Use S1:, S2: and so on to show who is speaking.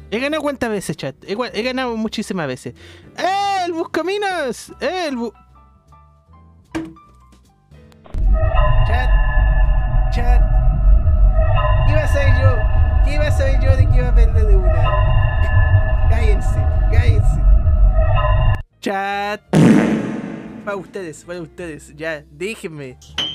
S1: He ganado cuántas veces, chat. He ganado muchísimas veces. ¡El Buscaminas! Chat. Chat. ¿Qué iba a saber yo? ¿Qué iba a saber yo de que iba a perder de una? Cállense, cállense. Chat. Para ustedes, ya, déjenme.